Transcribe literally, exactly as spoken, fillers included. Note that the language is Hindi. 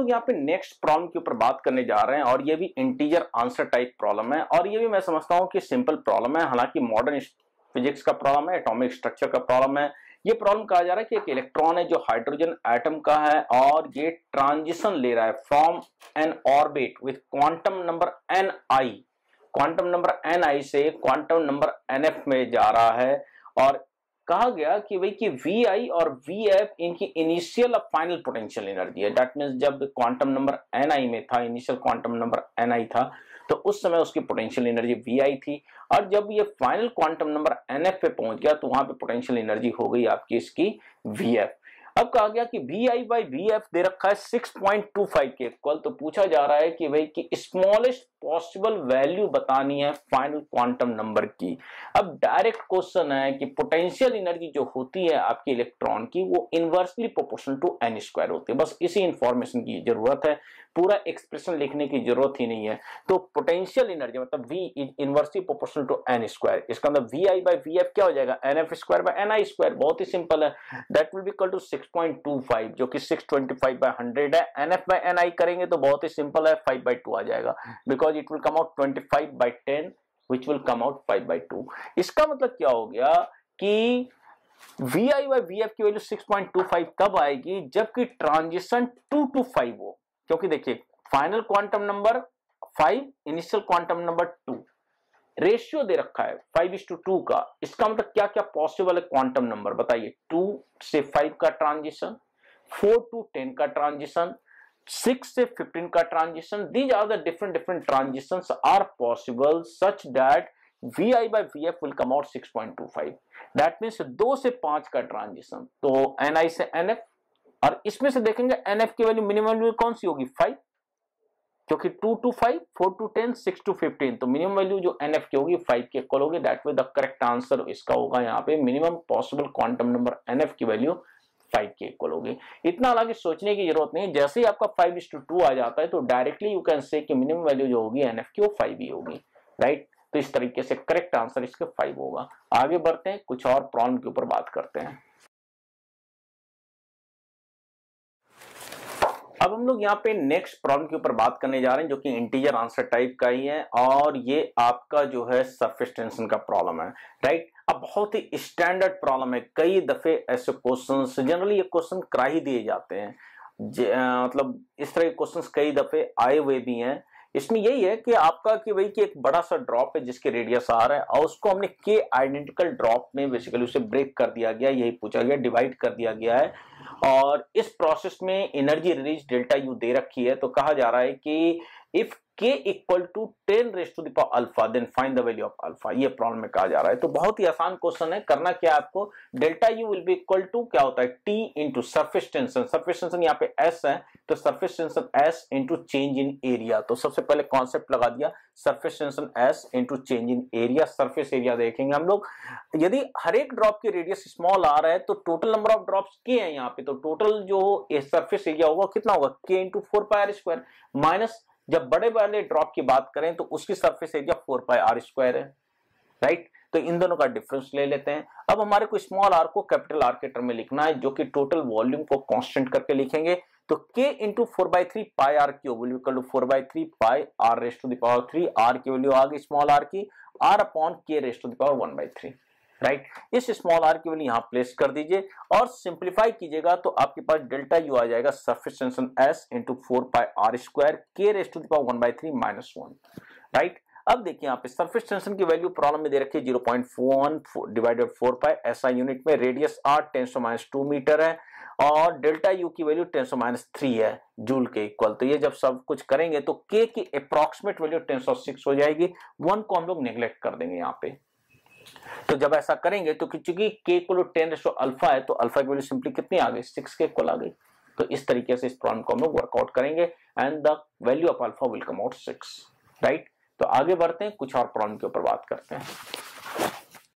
यहाँ पे नेक्स्ट प्रॉब्लम के ऊपर बात करने जा रहे हैं और ये भी इंटीजर आंसर टाइप प्रॉब्लम है और ये भी मैं समझता हूँ कि सिंपल प्रॉब्लम है। हालांकि मॉडर्न फिजिक्स का प्रॉब्लम है, एटॉमिक स्ट्रक्चर का प्रॉब्लम है। ये प्रॉब्लम कहा जा रहा है कि एक इलेक्ट्रॉन है जो हाइड्रोजन एटम का है और ये ट्रांजिशन ले रहा है from N orbit with quantum number N I, quantum number N I से क्वांटम नंबर एन एफ में जा रहा है। और कहा गया कि भाई कि वी आई और वी एफ इनकी इनिशियल और फाइनल पोटेंशियल एनर्जी है। दैट मींस जब क्वांटम नंबर एन आई में था, initial quantum number N I था, तो उस समय उसकी पोटेंशियल एनर्जी वी आई थी और जब ये final quantum number N F पे पहुंच गया तो वहां पे पोटेंशियल एनर्जी हो गई आपकी इसकी वी एफ। अब कहा गया कि V I by V F दे रखा है सिक्स पॉइंट टू फाइव के इक्वल। तो पूछा जा रहा है कि भाई कि स्मॉलेस्ट पॉसिबल वैल्यू बतानी है फाइनल क्वांटम नंबर की। अब डायरेक्ट क्वेश्चन है कि पोटेंशियल एनर्जी जो होती है आपके इलेक्ट्रॉन की वो inversely proportional to N square होती है। बस इसी इंफॉर्मेशन की जरूरत है, पूरा एक्सप्रेशन लिखने की जरूरत ही नहीं है। तो पोटेंशियल एनर्जी मतलब V inversely proportional to N square, इसका मतलब V I by V F क्या हो जाएगा, N F square by N I square. बहुत ही सिंपल है, that will be equal to six point two five जो कि six twenty five by hundred है। N F by N I करेंगे तो बहुत ही सिंपल है, फाइव बाय टू आ जाएगा because it will come out twenty five by ten which will come out five by two. इसका मतलब क्या हो गया कि V I by V F की value six point two five कब आएगी, जबकि ट्रांजिशन टू टू फाइव हो। क्योंकि देखिए final quantum number five, initial quantum number two, ratio दे रखा है फाइव इज टू टू का। इसका मतलब क्या क्या पॉसिबल है क्वांटम नंबर बताइए, टू से फाइव का ट्रांजिशन, फोर टू टेन का ट्रांजिशन, सिक्स से फिफ्टीन का transition. These are the different different transitions are possible such that V I by V F will come out six point two five. That means दो से पांच का ट्रांजिशन, तो N I से N F, और इसमें से देखेंगे N F की वैल्यू मिनिमम वैल्यू कौन सी होगी, फाइव, क्योंकि two to five, four to ten, six to fifteen, तो मिनिमम वैल्यू जो N F की होगी फाइव के इक्वल होगी। That way the correct answer इसका होगा यहाँ पे minimum possible quantum number N F की वैल्यू फाइव के इक्वल होगी। इतना हालांकि सोचने की जरूरत नहीं, जैसे ही आपका फाइव इज टू टू आ जाता है तो डायरेक्टली यू कैन से कि मिनिमम वैल्यू जो होगी N F की वो फाइव ही होगी, राइट। तो इस तरीके से करेक्ट आंसर इसके फाइव होगा। आगे बढ़ते हैं, कुछ और प्रॉब्लम के ऊपर बात करते हैं। अब हम लोग यहाँ पे नेक्स्ट प्रॉब्लम के ऊपर बात करने जा रहे हैं जो कि इंटीजर आंसर टाइप का ही है और ये आपका जो है सरफेस टेंशन का प्रॉब्लम है, राइट। अब बहुत ही स्टैंडर्ड प्रॉब्लम है, कई दफे ऐसे क्वेश्चंस, जनरली ये क्वेश्चन करा ही दिए जाते हैं, मतलब इस तरह के क्वेश्चंस कई दफे आए हुए भी हैं। इसमें यही है कि आपका कि भाई कि एक बड़ा सा ड्रॉप है जिसके रेडियस आर है और उसको हमने के आइडेंटिकल ड्रॉप में बेसिकली उसे ब्रेक कर दिया गया, यही पूछा गया, डिवाइड कर दिया गया है और इस प्रोसेस में एनर्जी रिलीज डेल्टा यू दे रखी है। तो कहा जा रहा है कि if k equal to ten raise to the power alpha then find the value of alpha, ये प्रॉब्लम में कहा जा रहा है। तो बहुत ही आसान क्वेश्चन है, करना क्या है आपको, delta U will be equal to क्या होता है, t into surface tension, surface tension यहाँ पे s है तो surface tension s into change in area. तो सबसे पहले कॉन्सेप्ट लगा दिया, surface tension s into change in area. Surface area देखेंगे हम लोग, यदि हर एक ड्रॉप की रेडियस स्मॉल आ रहा है तो टोटल नंबर ऑफ ड्रॉप्स के हैं यहाँ पे, तो टोटल जो सरफेस एरिया होगा कितना होगा, k into four pi R square, minus जब बड़े वाले ड्रॉप की बात करें तो उसकी surface area four pi R square है, राइट। तो इन दोनों का डिफरेंस ले लेते हैं। अब हमारे को स्मॉल आर को कैपिटल आर के टर्म में लिखना है जो कि टोटल वॉल्यूम को कांस्टेंट करके लिखेंगे। तो k into four by three pi R cube will equal to four by three pi R raise to the power three, R की वैल्यू आ गई स्मॉल आर की, R upon k raise to the power one by three, right. इस स्मॉल आर की वैल्यू यहां प्लेस कर दीजिए और सिंप्लीफाई कीजिएगा तो आपके पास डेल्टा यू आ जाएगा surface tension s into four pi R square k raise to the power one by three minus one, right. अब देखिए यहाँ पे सरफेस टेंशन की वैल्यू प्रॉब्लम में दे रखी है zero point four one divided four pi, ऐसा यूनिट में, radius R ten to minus two metre है और डेल्टा यू की value ten to minus three है जूल के इक्वल। तो ये जब सब कुछ करेंगे तो k की approximate value ten to six हो जाएगी, वन को हम लोग नेग्लेक्ट कर देंगे यहाँ पे। तो जब ऐसा करेंगे तो चूंकि k equal to ten ratio alpha है तो अल्फा की वैल्यू सिंपली कितनी आ गई, सिक्स के इक्वल आ गई। तो इस तरीके से इस प्रॉब्लम को हम लोग वर्कआउट करेंगे and the value of alpha will come out six, right. तो आगे बढ़ते हैं, कुछ और प्रॉब्लम के ऊपर बात करते हैं।